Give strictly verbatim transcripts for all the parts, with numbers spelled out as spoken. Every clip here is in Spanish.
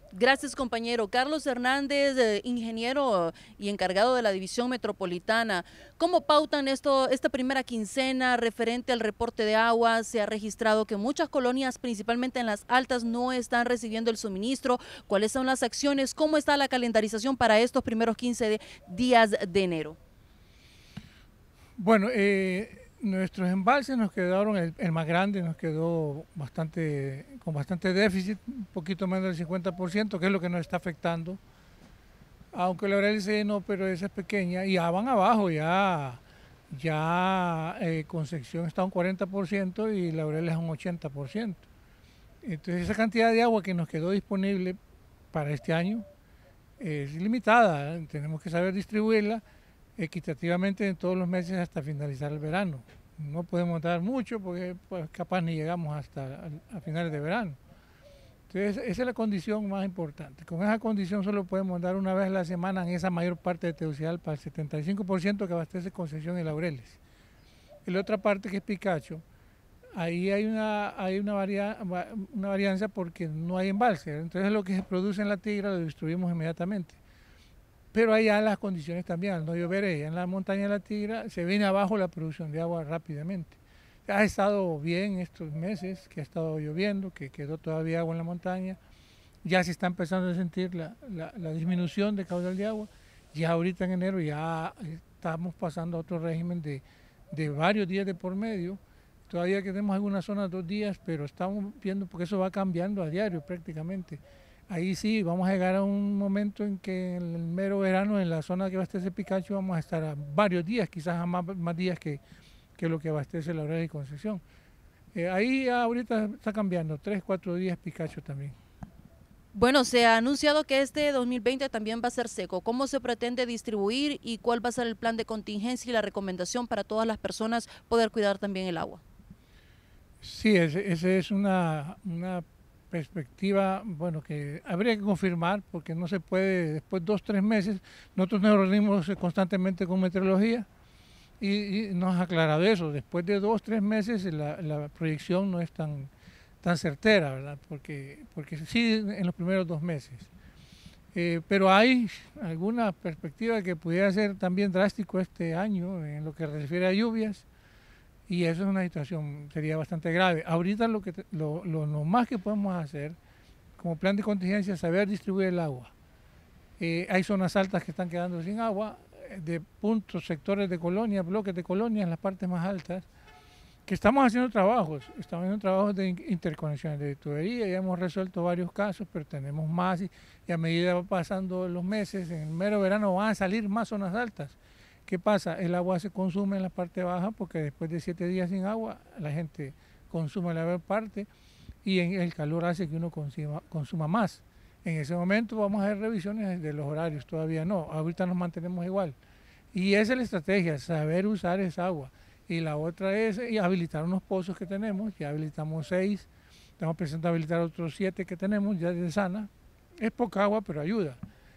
Gracias, compañero. Carlos Hernández, eh, ingeniero y encargado de la División Metropolitana. ¿Cómo pautan esto, esta primera quincena referente al reporte de agua? Se ha registrado que muchas colonias, principalmente en las altas, no están recibiendo el suministro. ¿Cuáles son las acciones? ¿Cómo está la calendarización para estos primeros quince de- días de enero? Bueno, eh, nuestros embalses nos quedaron, el, el más grande nos quedó bastante, con bastante déficit, un poquito menos del cincuenta por ciento, que es lo que nos está afectando. Aunque la Laureles se llenó, pero esa es pequeña, y ya van abajo, ya, ya eh, Concepción está un cuarenta por ciento y Laureles un ochenta por ciento. Entonces esa cantidad de agua que nos quedó disponible para este año es limitada, ¿eh? Tenemos que saber distribuirla equitativamente en todos los meses hasta finalizar el verano. No podemos dar mucho porque pues, capaz ni llegamos hasta a finales de verano. Entonces esa es la condición más importante. Con esa condición solo podemos dar una vez a la semana en esa mayor parte de Tegucigalpa, el setenta y cinco por ciento que abastece Concepción y Laureles. Y la otra parte que es Picacho, ahí hay una, hay una, varia, una varianza porque no hay embalse. Entonces lo que se produce en la Tigra lo distribuimos inmediatamente. Pero allá las condiciones también, al no llover allá en la montaña de la Tigra, se viene abajo la producción de agua rápidamente. Ha estado bien estos meses, que ha estado lloviendo, que quedó todavía agua en la montaña, ya se está empezando a sentir la, la, la disminución de caudal de agua, ya ahorita en enero ya estamos pasando a otro régimen de, de varios días de por medio, todavía tenemos algunas zonas dos días, pero estamos viendo porque eso va cambiando a diario prácticamente. Ahí sí, vamos a llegar a un momento en que en el mero verano, en la zona que abastece Picacho, vamos a estar a varios días, quizás a más, más días que, que lo que abastece Laureles y Concepción. Eh, ahí ahorita está cambiando, tres, cuatro días Picacho también. Bueno, se ha anunciado que este dos mil veinte también va a ser seco. ¿Cómo se pretende distribuir y cuál va a ser el plan de contingencia y la recomendación para todas las personas poder cuidar también el agua? Sí, esa ese es una, una perspectiva, bueno, que habría que confirmar porque no se puede, después de dos, tres meses, nosotros nos reunimos constantemente con meteorología y, y nos ha aclarado eso, después de dos, tres meses la, la proyección no es tan, tan certera, ¿verdad? Porque, porque sí en los primeros dos meses. Eh, pero hay alguna perspectiva que pudiera ser también drástico este año en lo que se refiere a lluvias y eso es una situación, sería bastante grave. Ahorita lo, que, lo, lo, lo más que podemos hacer como plan de contingencia es saber distribuir el agua. Eh, hay zonas altas que están quedando sin agua, de puntos, sectores de colonias, bloques de colonias en las partes más altas, que estamos haciendo trabajos, estamos haciendo trabajos de interconexiones de tubería, ya hemos resuelto varios casos, pero tenemos más y, y a medida va pasando los meses, en el mero verano van a salir más zonas altas. ¿Qué pasa? El agua se consume en la parte baja porque después de siete días sin agua la gente consume la mayor parte y en el calor hace que uno consuma, consuma más. En ese momento vamos a hacer revisiones de los horarios, todavía no, ahorita nos mantenemos igual. Y esa es la estrategia, saber usar esa agua. Y la otra es habilitar unos pozos que tenemos, ya habilitamos seis, estamos pensando habilitar otros siete que tenemos ya de Sana. Es poca agua, pero ayuda.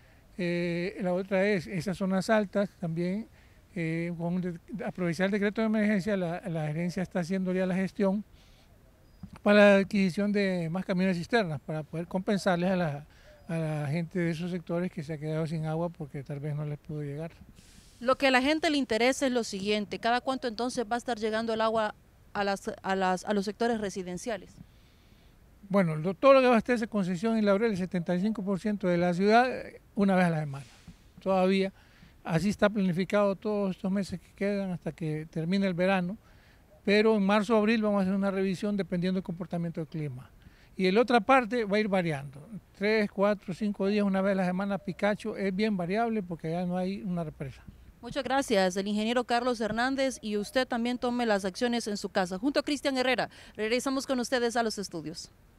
Eh, la otra es esas zonas altas también, eh, con de, aprovechar el decreto de emergencia, la, la gerencia está haciendo ya la gestión para la adquisición de más camiones cisternas, para poder compensarles a la, a la gente de esos sectores que se ha quedado sin agua porque tal vez no les pudo llegar. Lo que a la gente le interesa es lo siguiente, ¿cada cuánto entonces va a estar llegando el agua a, las, a, las, a los sectores residenciales? Bueno, lo, todo lo que abastece Concepción y Laurel, el setenta y cinco por ciento de la ciudad, una vez a la semana. Todavía, así está planificado todos estos meses que quedan hasta que termine el verano, pero en marzo o abril vamos a hacer una revisión dependiendo del comportamiento del clima. Y en la otra parte va a ir variando, tres, cuatro, cinco días, una vez a la semana. Picacho es bien variable porque allá no hay una represa. Muchas gracias, el ingeniero Carlos Hernández, y usted también tome las acciones en su casa. Junto a Cristian Herrera, regresamos con ustedes a los estudios.